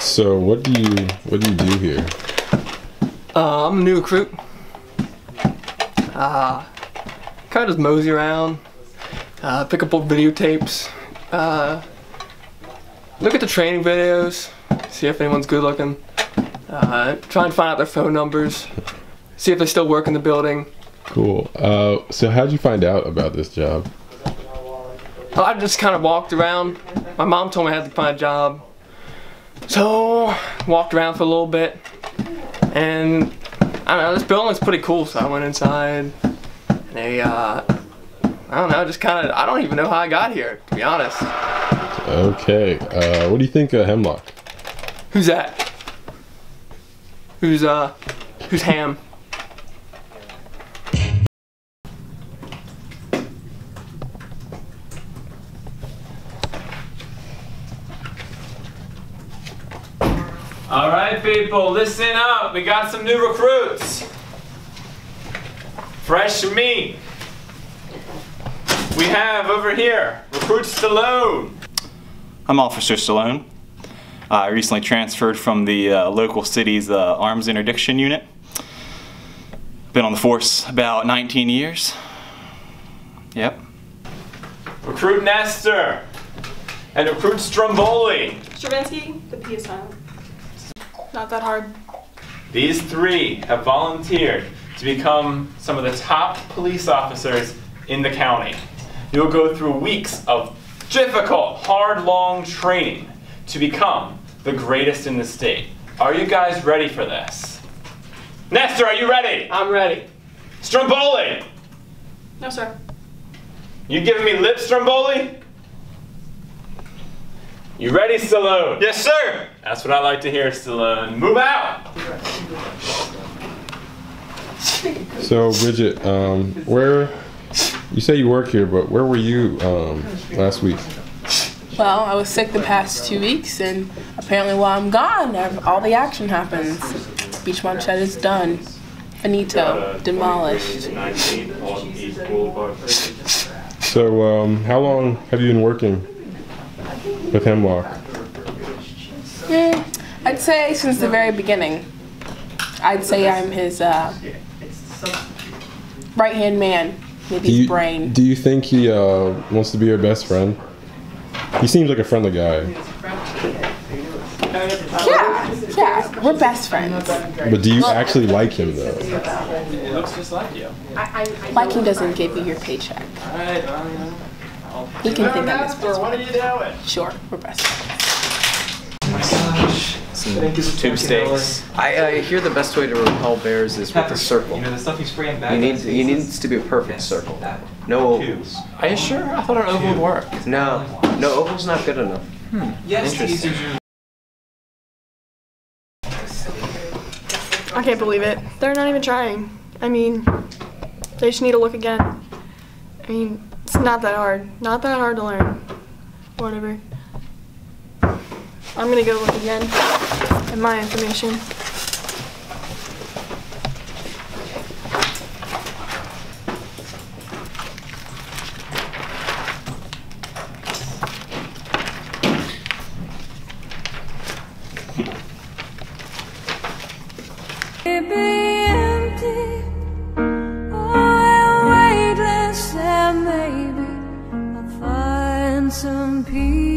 So what do you do here? I'm a new recruit. Kind of just mosey around, pick up old videotapes, look at the training videos, see if anyone's good looking, try and find out their phone numbers, see if they still work in the building. Cool. So how'd you find out about this job? I just kind of walked around. My mom told me I had to find a job. So, walked around for a little bit. And, I don't know, this building's pretty cool, so I went inside. And I don't know, just kind of, I don't even know how I got here, to be honest. Okay. What do you think of Hemlock? Who's that? Who's Ham? Alright people, listen up. We got some new recruits. Fresh meat. We have over here, Recruit Stallone. I'm Officer Stallone. I recently transferred from the local city's Arms Interdiction Unit. Been on the force about 19 years. Yep. Recruit Nestor. And Recruit Stromboli. Stravinsky, the P is silent. Not that hard. These three have volunteered to become some of the top police officers in the county. You'll go through weeks of difficult, hard, long training to become the greatest in the state. Are you guys ready for this? Nestor, are you ready? I'm ready. Stromboli! No, sir. You giving me lip, Stromboli? You ready, Stallone? Yes, sir! That's what I like to hear, Stallone. Move out! So Bridget, where you say you work here, but where were you last week? Well, I was sick the past 2 weeks, and apparently while I'm gone, all the action happens. Beach Mom Shed is done. Finito. Demolished. So how long have you been working with Hemlock? I'd say since the very beginning. I'd say I'm his right-hand man, maybe his brain. Do you think he wants to be your best friend? He seems like a friendly guy. Yeah, we're best friends. But do you actually like him though? It looks just like you. Liking doesn't give you your paycheck. Alright, He can think I'm his best what are friend. you doing? Sure, we're best friends. Tube steaks. I hear the best way to repel bears is with a circle. You know the stuff you spray in back. He needs to be a perfect circle. No ovals. Are you sure? I thought an oval would work. No oval's not good enough. Interesting. I can't believe it. They're not even trying. I mean, they just need to look again. I mean, it's not that hard. Not that hard to learn. Whatever. I'm gonna go look again at my information. Some peace.